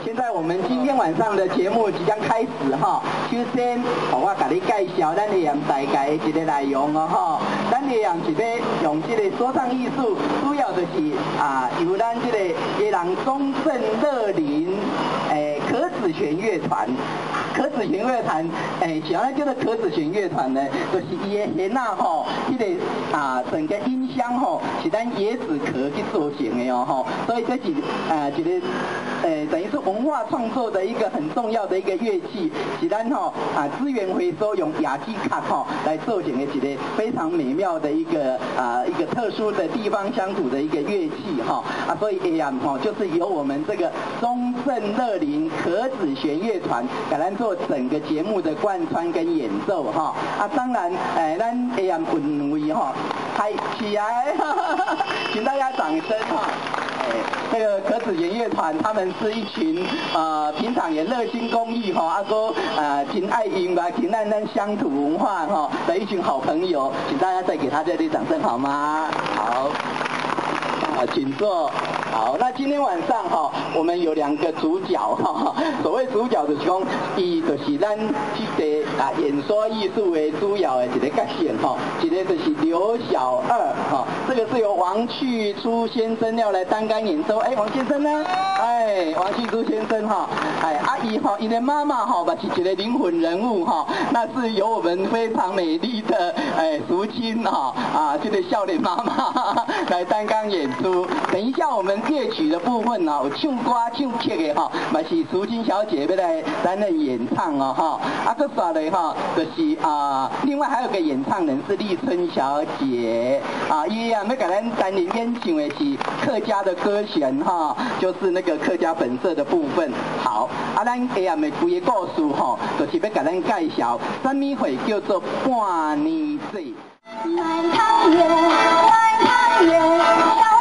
现在我们今天晚上的节目即将开始哈。首先，我甲你介绍咱会大概的一个内容哦哈。咱会是要用这个说唱艺术，主要就是由咱这个宜兰中正乐林可子弦乐团。可子弦乐团，想要叫做可子弦乐团呢，就是伊的弦吼，迄个整个音箱吼是咱椰子壳去做成的哦吼，所以这是一个等于是文化创作的一个很重要的一个乐器，是咱资源回收用亚基卡来做成的一个非常美妙的一个特殊的地方乡土的一个乐器所以就是由我们这个中正乐林可子弦乐团给咱做整个节目的贯穿跟演奏当然咱本位嗨起来，请大家掌声这个可子弦乐团，他们是一群平常也热心公益挺爱音乐、挺爱咱乡土文化的一群好朋友，请大家再给他热烈掌声好吗？好。请坐。好，那今天晚上我们有2个主角所谓主角就是讲，伊就是咱这个演说艺术的主要的一个角色一个就是刘小二这个是由王旭初先生要来担纲演奏。王先生呢？王旭初先生伊的妈妈嘛是一个灵魂人物那是由我们非常美丽的淑清这个少年妈妈来担纲演出。等一下我们乐曲的部分有唱歌唱曲的嘛是淑清小姐要来担任演唱再刷来就是另外还有个演唱人是丽春小姐伊要给咱担任演唱的是客家的歌弦就是那个客家本色的部分。好咱下暗的规个故事就是要给咱介绍什么会叫做半年节。 南汤圆，南汤圆。